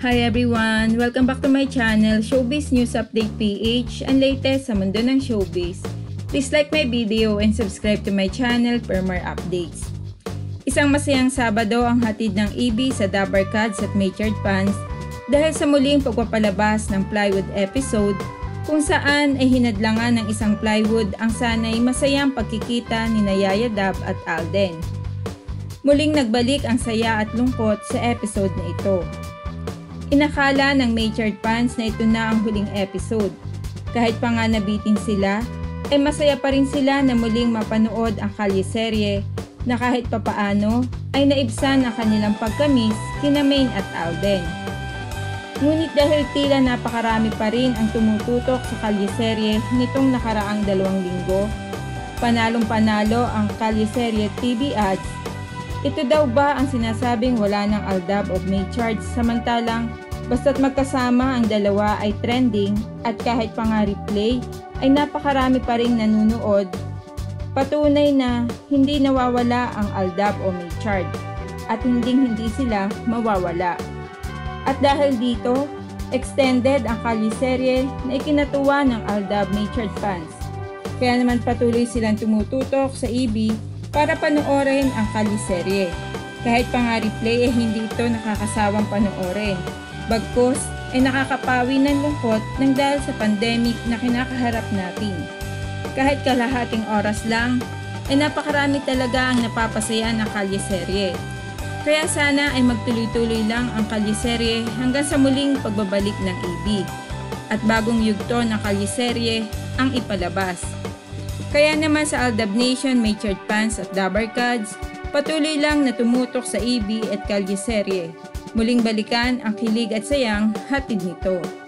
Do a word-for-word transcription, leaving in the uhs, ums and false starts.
Hi everyone! Welcome back to my channel, Showbiz News Update P H, ang latest sa mundo ng showbiz. Please like my video and subscribe to my channel for more updates. Isang masayang Sabado ang hatid ng E B sa Dabber Cats at Matured fans dahil sa muling pagpapalabas ng Plywood episode kung saan ay hinadlangan ng isang plywood ang sanay masayang pagkikita ni Yaya Dab at Alden. Muling nagbalik ang saya at lungkot sa episode na ito. Inakala ng Matured fans na ito na ang huling episode. Kahit pa nga nabitin sila, ay masaya pa rin sila na muling mapanood ang kalye-serye na kahit papaano ay naibsan ang kanilang pagkamis kina Maine at Alden. Ngunit dahil tila napakarami pa rin ang tumututok sa kalye-serye nitong nakaraang dalawang linggo, panalong-panalo ang kalye-serye T V ads. Ito daw ba ang sinasabing wala ng Aldab of Matured samantalang basta't magkasama ang dalawa ay trending at kahit pa nga replay ay napakarami pa ring nanunood, patunay na hindi nawawala ang Aldab o Matured at hindi hindi sila mawawala. At dahil dito, extended ang kalye-serye na ikinatuwa ng Aldab Matured fans. Kaya naman patuloy silang tumututok sa E B para panoorin ang kalye-serye. Kahit pa nga replay ay hindi ito nakakasawang panoorin. Bagkus ay nakakapawi ng lungkot ng dahil sa pandemic na kinakaharap natin. Kahit kalahating oras lang, ay napakarami talaga ang napapasaya ng kalye-serye. Kaya sana ay magtuloy-tuloy lang ang kalye-serye hanggang sa muling pagbabalik ng E B. At bagong yugto ng kalye-serye ang ipalabas. Kaya naman sa Aldab Nation, Matured fans at Dabber Cats, patuloy lang na tumutok sa E B at kalye-serye. Muling balikan ang kilig at sayang hatid nito.